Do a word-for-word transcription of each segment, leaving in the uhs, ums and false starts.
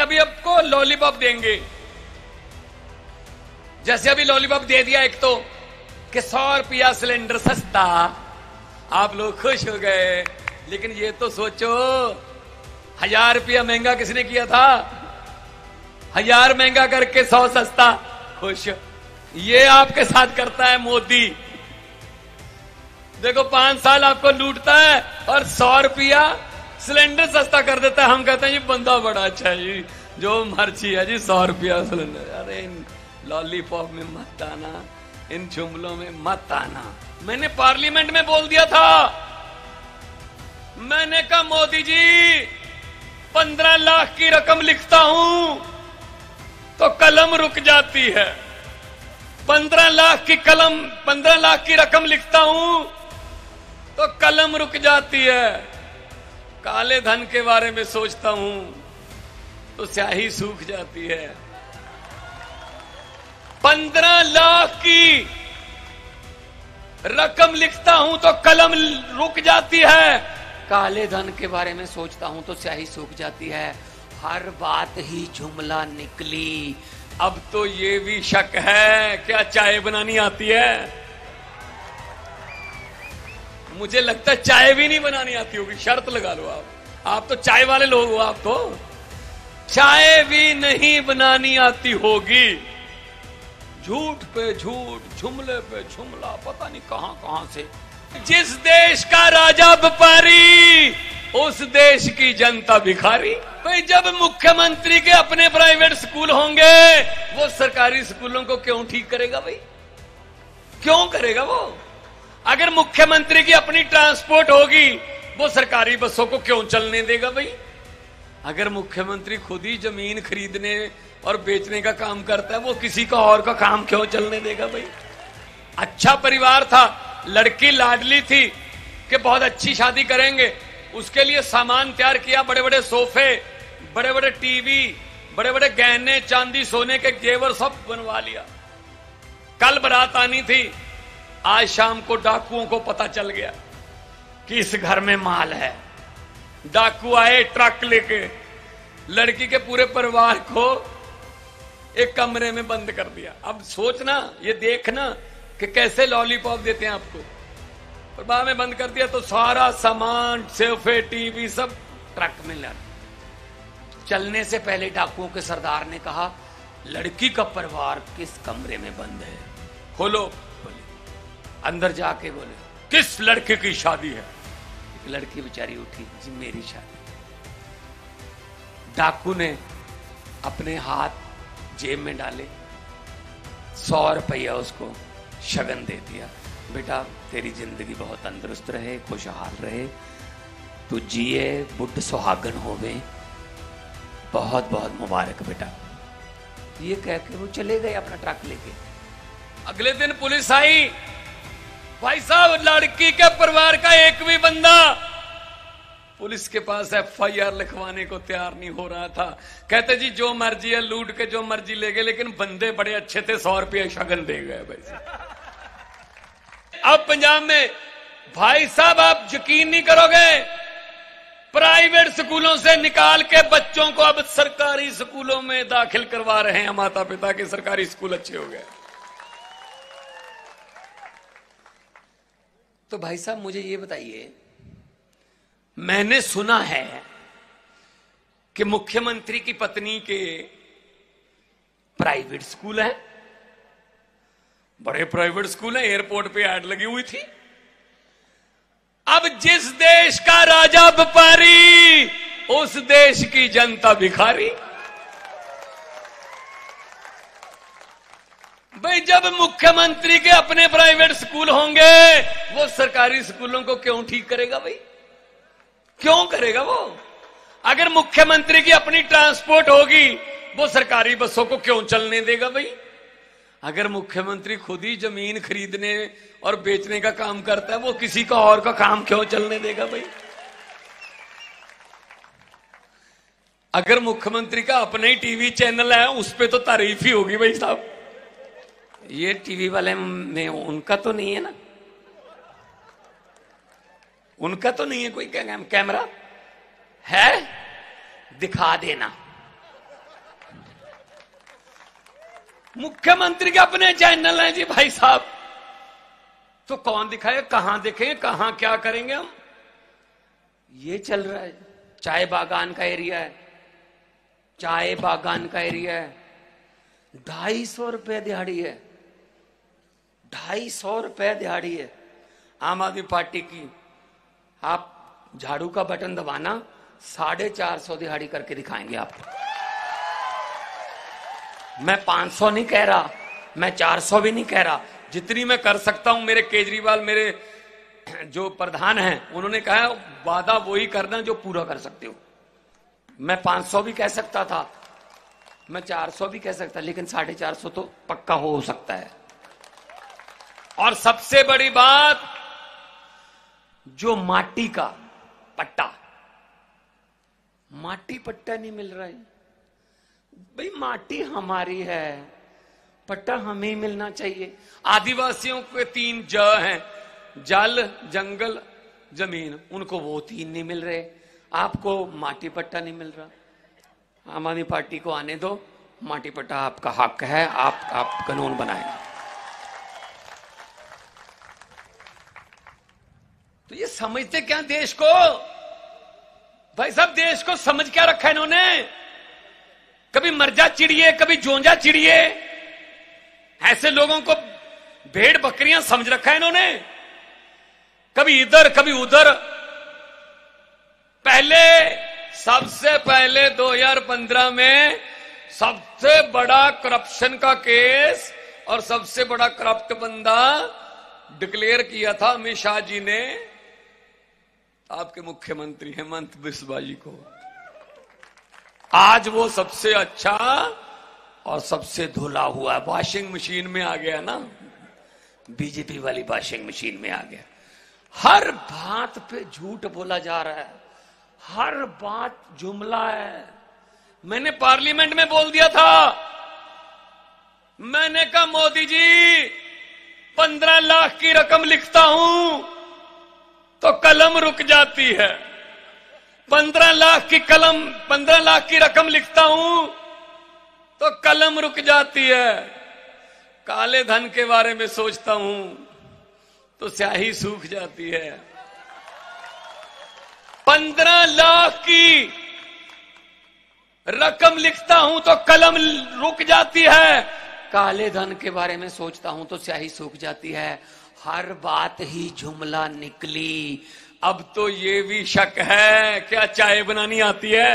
अभी आपको लॉलीपॉप देंगे। जैसे अभी लॉलीपॉप दे दिया एक तो कि सौ रुपया सिलेंडर सस्ता, आप लोग खुश हो गए। लेकिन ये तो सोचो, हजार रुपया महंगा किसने किया था? हजार महंगा करके सौ सस्ता, खुश। ये आपके साथ करता है मोदी। देखो पांच साल आपको लूटता है और सौ रुपया सिलेंडर सस्ता कर देता है। हम कहते हैं ये बंदा बड़ा अच्छा है जी, जो मर्जी है जी, सौ रुपया सिलेंडर। अरे इन लॉलीपॉप में मत आना, इन जुमलों में मत आना। मैंने पार्लियामेंट में बोल दिया था, मैंने कहा मोदी जी पंद्रह लाख की रकम लिखता हूं तो कलम रुक जाती है। पंद्रह लाख की कलम पंद्रह लाख की रकम लिखता हूं तो कलम रुक जाती है। काले धन के बारे में सोचता हूं तो स्याही सूख जाती है। पंद्रह लाख की रकम लिखता हूं तो कलम रुक जाती है। काले धन के बारे में सोचता हूं तो स्याही सूख जाती है। हर बात ही जुमला निकली। अब तो ये भी शक है, क्या चाय बनानी आती है? मुझे लगता है चाय भी नहीं बनानी आती होगी। शर्त लगा लो आप आप तो चाय वाले लोग हो। आप तो चाय भी नहीं बनानी आती होगी। झूठ पे झूठ, जुमले पे जुमला, पता नहीं कहां कहां से। जिस देश का राजा व्यापारी, उस देश की जनता भिखारी। भाई जब मुख्यमंत्री के अपने प्राइवेट स्कूल होंगे, वो सरकारी स्कूलों को क्यों ठीक करेगा? भाई क्यों करेगा वो? अगर मुख्यमंत्री की अपनी ट्रांसपोर्ट होगी, वो सरकारी बसों को क्यों चलने देगा? भाई अगर मुख्यमंत्री खुद ही जमीन खरीदने और बेचने का काम करता है, वो किसी का और का काम क्यों चलने देगा? भाई अच्छा परिवार था, लड़की लाडली थी कि बहुत अच्छी शादी करेंगे, उसके लिए सामान तैयार किया, बड़े बड़े सोफे, बड़े बड़े टीवी, बड़े बड़े गहने, चांदी सोने के जेवर सब बनवा लिया। कल बारात आनी थी, आज शाम को डाकुओं को पता चल गया कि इस घर में माल है। डाकू आए ट्रक लेके, लड़की के पूरे परिवार को एक कमरे में बंद कर दिया। अब सोचना, ये देखना कि कैसे लॉलीपॉप देते हैं आपको। परिवार में बंद कर दिया तो सारा सामान, सोफे, टीवी सब ट्रक में लगा। चलने से पहले डाकुओं के सरदार ने कहा, लड़की का परिवार किस कमरे में बंद है? खोलो। बोले अंदर जाके बोले, किस लड़के की शादी है? एक लड़की बेचारी उठी, जी मेरी शादी। डाकू ने अपने हाथ जेब में डाले, सौ रुपया उसको शगन दे दिया। बेटा तेरी जिंदगी बहुत तंदुरुस्त रहे, खुशहाल रहे, तू जिए, बुढ़ सुहागन होवे, बहुत बहुत मुबारक बेटा। ये कह के वो चले गए अपना ट्रक लेके। अगले दिन पुलिस आई, भाई साहब लड़की के परिवार का एक भी बंदा पुलिस के पास एफ आई आर लिखवाने को तैयार नहीं हो रहा था। कहते जी जो मर्जी है लूट के जो मर्जी ले गए, लेकिन बंदे बड़े अच्छे थे, सौ रुपये शगन दे गए। भाई अब पंजाब में भाई साहब आप यकीन नहीं करोगे, प्राइवेट स्कूलों से निकाल के बच्चों को अब सरकारी स्कूलों में दाखिल करवा रहे हैं माता पिता के। सरकारी स्कूल अच्छे हो गए। तो भाई साहब मुझे ये बताइए, मैंने सुना है कि मुख्यमंत्री की पत्नी के प्राइवेट स्कूल है, बड़े प्राइवेट स्कूल है, एयरपोर्ट पे ऐड लगी हुई थी। अब जिस देश का राजा व्यापारी, उस देश की जनता भिखारी। भाई जब मुख्यमंत्री के अपने प्राइवेट स्कूल होंगे, वो सरकारी स्कूलों को क्यों ठीक करेगा? भाई क्यों करेगा वो? अगर मुख्यमंत्री की अपनी ट्रांसपोर्ट होगी, वो सरकारी बसों को क्यों चलने देगा? भाई अगर मुख्यमंत्री खुद ही जमीन खरीदने और बेचने का काम करता है, वो किसी का और का काम क्यों चलने देगा? भाई अगर मुख्यमंत्री का अपना ही टीवी चैनल है, उस पे तो तारीफ ही होगी। भाई साहब ये टीवी वाले में उनका तो नहीं है ना, उनका तो नहीं है कोई कैमरा है, दिखा देना। मुख्यमंत्री के अपने चैनल हैं जी भाई साहब, तो कौन दिखाए, कहां दिखे, कहां क्या करेंगे हम। ये चल रहा है। चाय बागान का एरिया है, चाय बागान का एरिया है, ढाई सौ रुपए दिहाड़ी है, ढाई सौ रुपए दिहाड़ी है आम आदमी पार्टी की। आप झाड़ू का बटन दबाना, साढ़े चार सौ दिहाड़ी करके दिखाएंगे आपको। मैं पांच सौ नहीं कह रहा, मैं चार सौ भी नहीं कह रहा, जितनी मैं कर सकता हूं। मेरे केजरीवाल, मेरे जो प्रधान हैं, उन्होंने कहा वादा वही करना जो पूरा कर सकते हो। मैं पांच सौ भी कह सकता था, मैं चार सौ भी कह सकता, लेकिन साढ़े चार सौ तो पक्का हो सकता है। और सबसे बड़ी बात, जो माटी का पट्टा, माटी पट्टा नहीं मिल रहा है भाई। माटी हमारी है, पट्टा हमें ही मिलना चाहिए। आदिवासियों के तीन ज हैं, जल, जंगल, जमीन, उनको वो तीन नहीं मिल रहे, आपको माटी पट्टा नहीं मिल रहा। आम आदमी पार्टी को आने दो, माटी पट्टा आपका हक है, आप आप कानून बनाएंगे। तो ये समझते क्या देश को भाई साहब, देश को समझ क्या रखा है इन्होंने। कभी मर्जा चिड़िए, कभी जोंजा चिड़िए, ऐसे लोगों को भेड़ बकरियां समझ रखा है इन्होंने। कभी इधर कभी उधर। पहले, सबसे पहले दो हज़ार पंद्रह में सबसे बड़ा करप्शन का केस और सबसे बड़ा करप्ट बंदा डिक्लेयर किया था अमित शाह जी ने आपके मुख्यमंत्री हेमंत बिस्वा जी को। आज वो सबसे अच्छा और सबसे धुला हुआ वॉशिंग मशीन में आ गया ना, बीजेपी वाली वॉशिंग मशीन में आ गया। हर बात पे झूठ बोला जा रहा है, हर बात जुमला है। मैंने पार्लियामेंट में बोल दिया था, मैंने कहा मोदी जी पंद्रह लाख की रकम लिखता हूं तो कलम रुक जाती है। पंद्रह लाख की कलम पंद्रह लाख की रकम लिखता हूं तो कलम रुक जाती है। काले धन के बारे में सोचता हूं तो स्याही सूख जाती है। पंद्रह लाख की रकम लिखता हूं तो कलम रुक जाती है। काले धन के बारे में सोचता हूं तो स्याही सूख जाती है। हर बात ही जुमला निकली। अब तो ये भी शक है, क्या चाय बनानी आती है?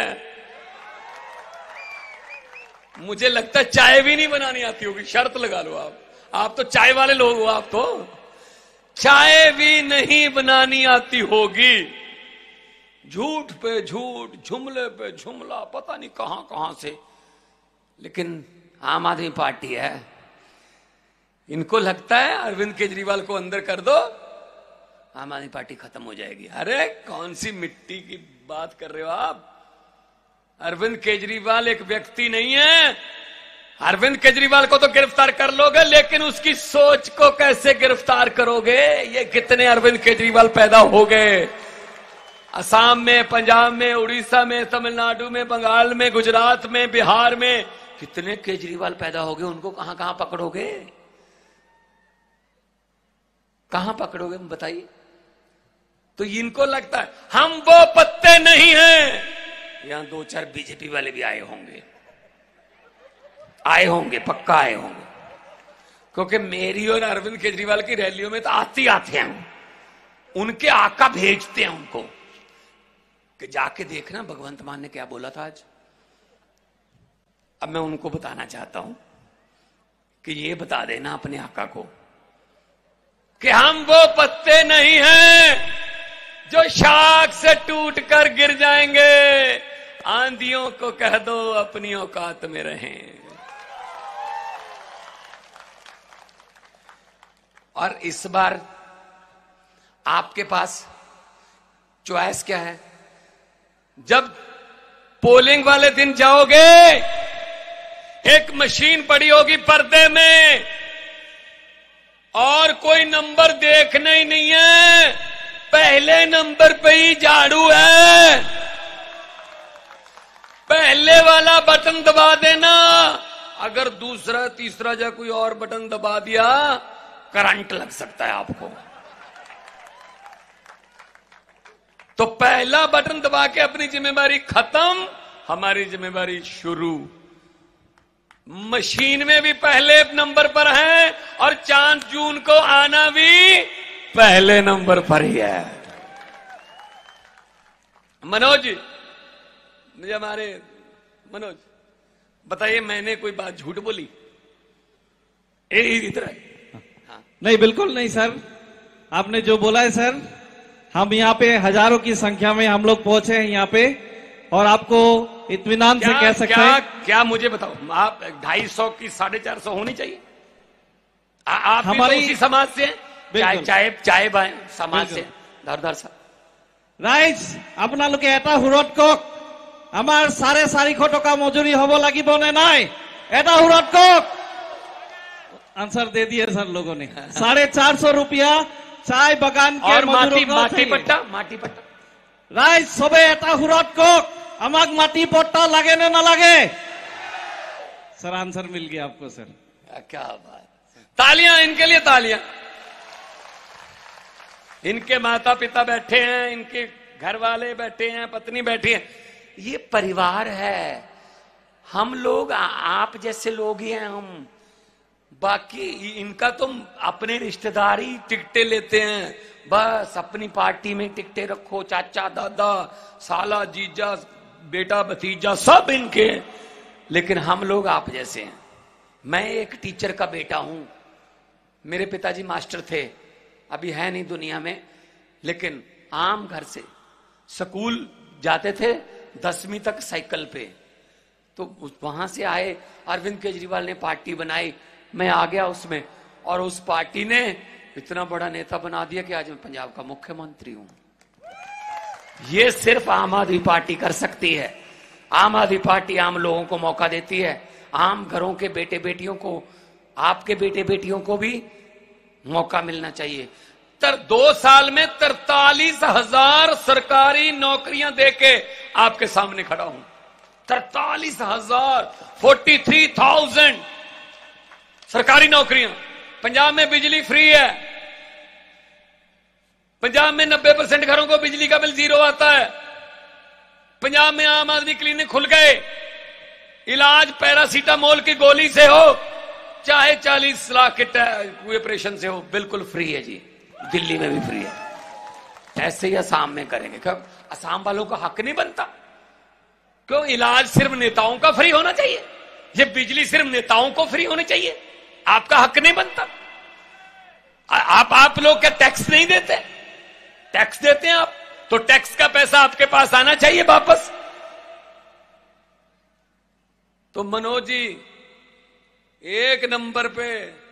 मुझे लगता है चाय भी नहीं बनानी आती होगी, शर्त लगा लो आप। आप तो चाय वाले लोग हो, आप तो चाय भी नहीं बनानी आती होगी। झूठ पे झूठ, जुमले पे जुमला, पता नहीं कहां कहां से। लेकिन आम आदमी पार्टी है, इनको लगता है अरविंद केजरीवाल को अंदर कर दो, आम आदमी पार्टी खत्म हो जाएगी। अरे कौन सी मिट्टी की बात कर रहे हो आप? अरविंद केजरीवाल एक व्यक्ति नहीं है। अरविंद केजरीवाल को तो गिरफ्तार कर लोगे, लेकिन उसकी सोच को कैसे गिरफ्तार करोगे? ये कितने अरविंद केजरीवाल पैदा हो गए असम में, पंजाब में, उड़ीसा में, तमिलनाडु में, बंगाल में, गुजरात में, बिहार में, कितने केजरीवाल पैदा हो गए। उनको कहां कहां पकड़ोगे? कहां पकड़ोगे बताइए? तो इनको लगता है हम वो पत्ते नहीं हैं। यहां दो चार बीजेपी वाले भी आए होंगे, आए होंगे, पक्का आए होंगे, क्योंकि मेरी और अरविंद केजरीवाल की रैलियों में तो आते आते हैं। उनके आका भेजते हैं उनको कि जाके देखना भगवंत मान ने क्या बोला था आज। अब मैं उनको बताना चाहता हूं कि ये बता देना अपने आका को कि हम वो पत्ते नहीं हैं जो शाख से टूट कर गिर जाएंगे। आंधियों को कह दो अपनी औकात में रहें। और इस बार आपके पास चॉइस क्या है? जब पोलिंग वाले दिन जाओगे, एक मशीन पड़ी होगी पर्दे में और कोई नंबर देखना ही नहीं है, पहले नंबर पे ही झाड़ू है। पहले वाला बटन दबा देना अगर दूसरा तीसरा या कोई और बटन दबा दिया करंट लग सकता है आपको। तो पहला बटन दबा के अपनी जिम्मेदारी खत्म, हमारी जिम्मेदारी शुरू। मशीन में भी पहले नंबर पर है और चांद जून को आना भी पहले नंबर पर ही है। मनोज जी, मुझे हमारे मनोज बताइए, मैंने कोई बात झूठ बोली? इधर हाँ। नहीं, बिल्कुल नहीं सर, आपने जो बोला है सर, हम यहाँ पे हजारों की संख्या में हम लोग पहुंचे हैं यहाँ पे, और आपको इत्मीनान से कह सकते क्या, हैं। क्या मुझे बताओ, आप ढाई सौ की साढ़े चार सौ होनी चाहिए। आ, आप हमारी उसी समाज से चाय चाय चाय समाज से धर धर सा राइज আপোনালোকে এটা হুৰত কক, আমাৰ চাৰে চাৰিশ টকা মজুৰি হব লাগিব নে নাই? এটা হুৰত কক। आंसर दे दिए सर लोगों ने। साढ़े चार सौ रुपया चाय बगान के माटी माटी पट्टा माटी पट्टा राइज सबे এটা হুৰত কক, আমাক মাটি পट्टा লাগে ने ना लगे? सर आंसर मिल गया आपको सर। क्या बात, तालियां इनके लिए, तालियां। इनके माता पिता बैठे हैं, इनके घर वाले बैठे हैं, पत्नी बैठी है, ये परिवार है। हम लोग आप जैसे लोग ही हैं हम, बाकी इनका तुम अपने रिश्तेदारी टिकटें लेते हैं, बस अपनी पार्टी में टिकटें रखो, चाचा दादा साला जीजा बेटा भतीजा सब इनके, लेकिन हम लोग आप जैसे हैं। मैं एक टीचर का बेटा हूं, मेरे पिताजी मास्टर थे, अभी है नहीं दुनिया में, लेकिन आम घर से स्कूल जाते थे दसवीं तक साइकिल पे। तो वहां से आए, अरविंद केजरीवाल ने पार्टी बनाई, मैं आ गया उसमें, और उस पार्टी ने इतना बड़ा नेता बना दिया कि आज मैं पंजाब का मुख्यमंत्री हूं। ये सिर्फ आम आदमी पार्टी कर सकती है। आम आदमी पार्टी आम लोगों को मौका देती है, आम घरों के बेटे बेटियों को, आपके बेटे बेटियों को भी मौका मिलना चाहिए। तर दो साल में तरतालीस हजार सरकारी नौकरियां देके आपके सामने खड़ा हूं। तरतालीस हजार फोर्टी थ्री थाउजेंड सरकारी नौकरियां। पंजाब में बिजली फ्री है, पंजाब में नब्बे परसेंट घरों को बिजली का बिल जीरो आता है। पंजाब में आम आदमी क्लिनिक खुल गए, इलाज पैरासीटामोल की गोली से हो चाहे चालीस लाख के ऑपरेशन से हो, बिल्कुल फ्री है जी। दिल्ली में भी फ्री है। ऐसे ही असम में करेंगे। कब असम वालों का हक नहीं बनता? क्यों इलाज सिर्फ नेताओं का फ्री होना चाहिए? ये बिजली सिर्फ नेताओं को फ्री होनी चाहिए? आपका हक नहीं बनता? आप आप लोग क्या टैक्स नहीं देते? टैक्स देते हैं आप, तो टैक्स का पैसा आपके पास आना चाहिए वापस। तो मनोज जी एक नंबर पे,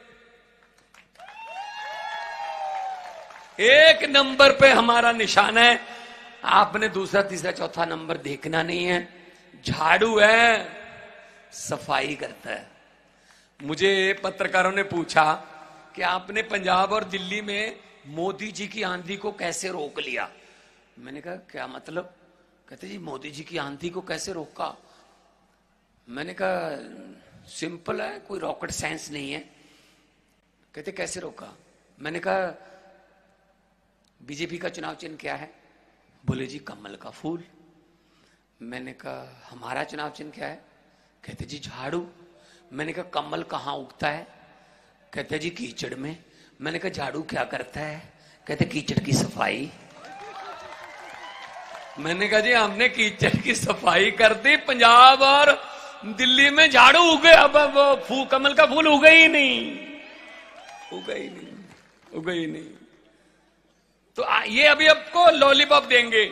एक नंबर पे हमारा निशान है। आपने दूसरा तीसरा चौथा नंबर देखना नहीं है। झाड़ू है, सफाई करता है। मुझे पत्रकारों ने पूछा कि आपने पंजाब और दिल्ली में मोदी जी की आंधी को कैसे रोक लिया? मैंने कहा क्या मतलब? कहते जी मोदी जी की आंधी को कैसे रोका? मैंने कहा सिंपल है, कोई रॉकेट साइंस नहीं है। कहते कैसे रोका? मैंने कहा बीजेपी का चुनाव चिन्ह क्या है? बोले जी कमल का फूल। मैंने कहा हमारा चुनाव चिन्ह क्या है? कहते जी झाड़ू। मैंने कहा कमल कहाँ उगता है? कहते जी कीचड़ में। मैंने कहा झाड़ू क्या करता है? कहते कीचड़ की सफाई। मैंने कहा जी हमने कीचड़ की सफाई कर दी, पंजाब और दिल्ली में झाड़ू उगे, अब वो फूल कमल का फूल उगे ही नहीं, उगे ही नहीं, उगे ही नहीं। तो ये अभी आपको लॉलीपॉप देंगे,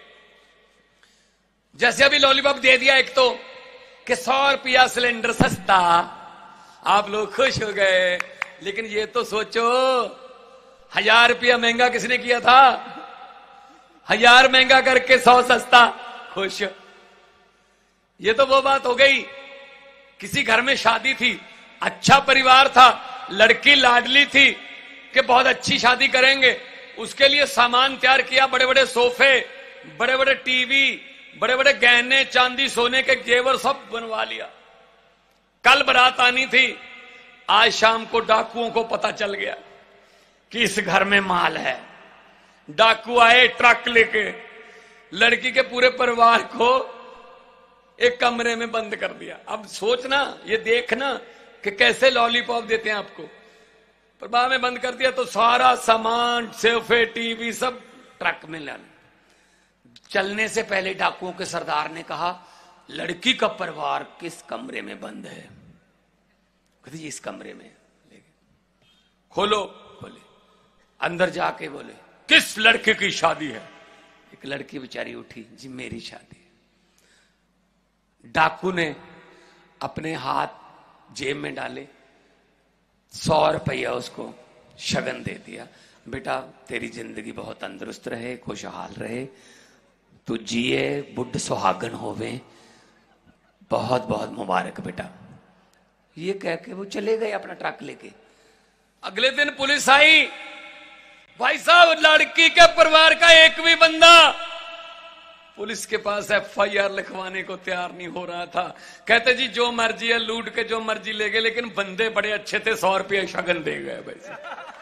जैसे अभी लॉलीपॉप दे दिया एक तो कि सौ रुपया सिलेंडर सस्ता, आप लोग खुश हो गए। लेकिन ये तो सोचो हजार रुपया महंगा किसने किया था? हजार महंगा करके सौ सस्ता, खुश। ये तो वो बात हो गई, किसी घर में शादी थी, अच्छा परिवार था, लड़की लाडली थी कि बहुत अच्छी शादी करेंगे, उसके लिए सामान तैयार किया, बड़े बड़े सोफे, बड़े बड़े टीवी, बड़े बड़े गहने, चांदी सोने के जेवर सब बनवा लिया। कल बारात आनी थी, आज शाम को डाकुओं को पता चल गया कि इस घर में माल है। डाकू आए ट्रक लेके, लड़की के पूरे परिवार को एक कमरे में बंद कर दिया। अब सोचना, ये देखना कि कैसे लॉलीपॉप देते हैं आपको। प्रभा में बंद कर दिया तो सारा सामान, सोफे, टीवी सब ट्रक में लाने। चलने से पहले डाकुओं के सरदार ने कहा, लड़की का परिवार किस कमरे में बंद है? कहते जी इस कमरे में। खोलो, बोले। अंदर जाके बोले, किस लड़के की शादी है? एक लड़की बेचारी उठी, जी मेरी शादी है। डाकू ने अपने हाथ जेब में डाले, सौ रुपया उसको शगन दे दिया। बेटा तेरी जिंदगी बहुत तंदुरुस्त रहे, खुशहाल रहे, तू जिए, बुढ़ सुहागन होवे, बहुत बहुत मुबारक बेटा। ये कह के वो चले गए अपना ट्रक लेके। अगले दिन पुलिस आई, भाई साहब लड़की के परिवार का एक भी बंदा पुलिस के पास एफ आई आर लिखवाने को तैयार नहीं हो रहा था। कहते जी जो मर्जी है लूट के जो मर्जी ले गए, लेकिन बंदे बड़े अच्छे थे, सौ रुपये शगन दे गए। भाई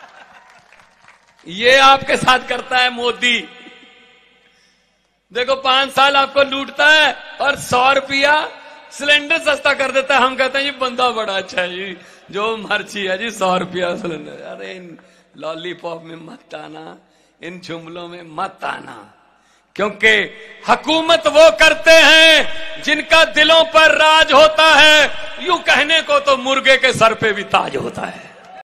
ये आपके साथ करता है मोदी। देखो पांच साल आपको लूटता है और सौ रुपया सिलेंडर सस्ता कर देता है। हम कहते हैं जी बंदा बड़ा अच्छा है जी, जो मर्जी है जी, सौ रुपया सिलेंडर। अरे इन लॉलीपॉप में मत आना, इन जुमलों में मत आना, क्योंकि हुकूमत वो करते हैं जिनका दिलों पर राज होता है। यूं कहने को तो मुर्गे के सर पे भी ताज होता है।